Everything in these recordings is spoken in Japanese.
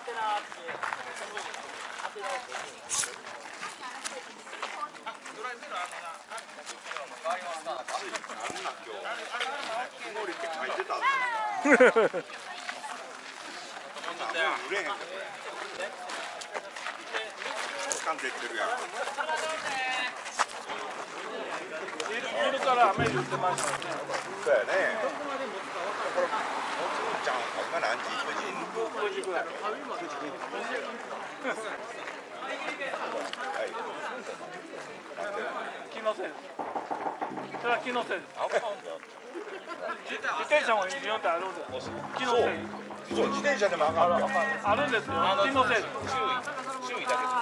昼から雨言ってましたよね。 そうやね。ちゃん、今何時？9時ぐらい。 気のせいです。それは気のせいです。自転車も日本ってあるんです。気のせい。 そう、自転車でもあかん。 あるんですよ。気のせいです。 注意だけ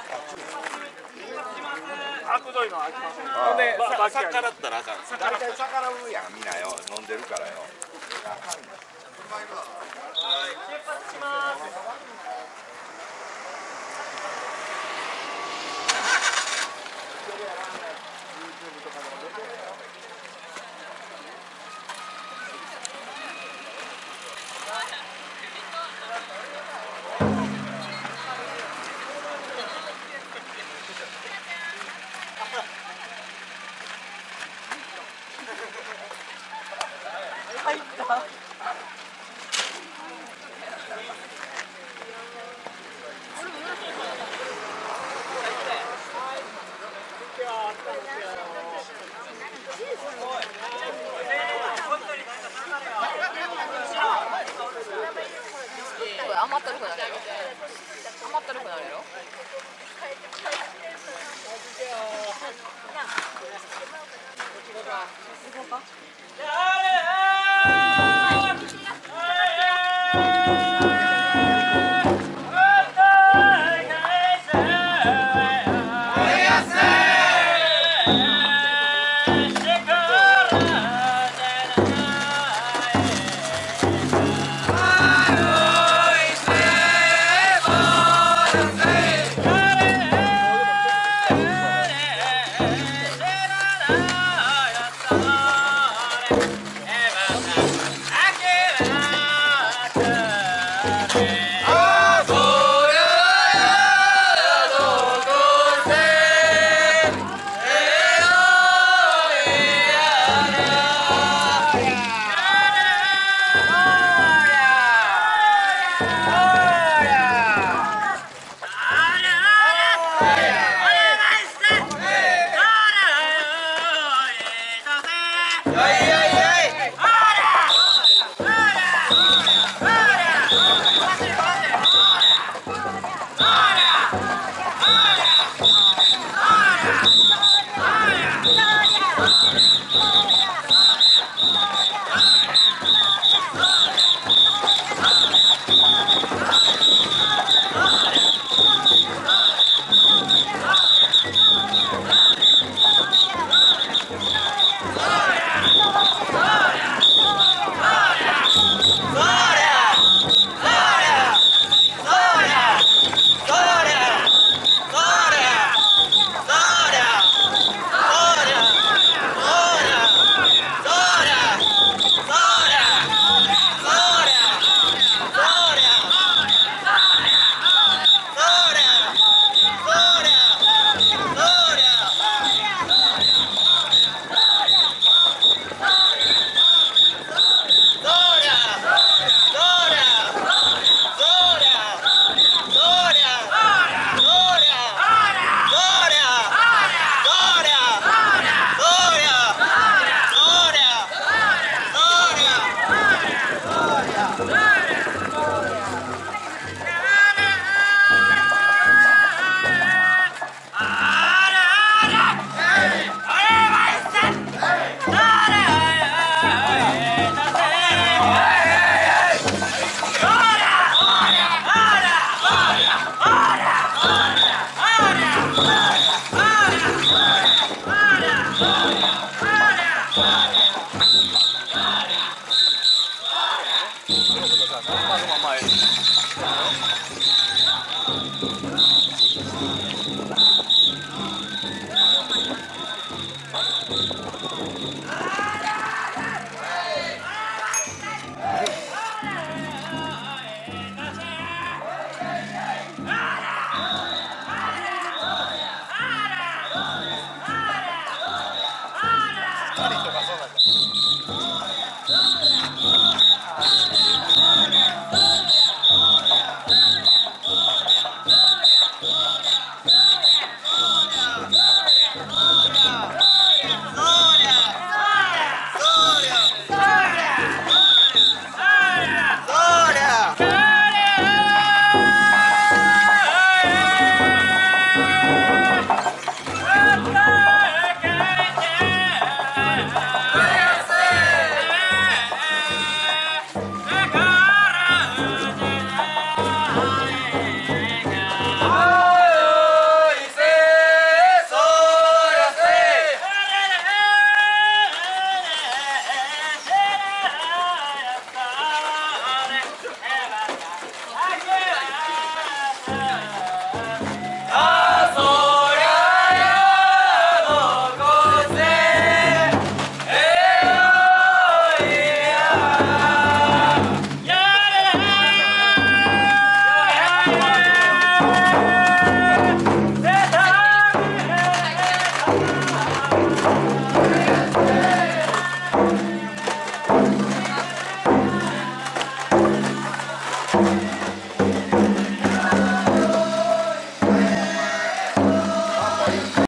あくどいのはあきません。 ほんで、 逆らったらあかん。 大体逆らうやん、みんなよ、飲んでるからよ。 出発します。入った。 甘ったるくなるやろ。甘ったるくなるやろ。行こうか。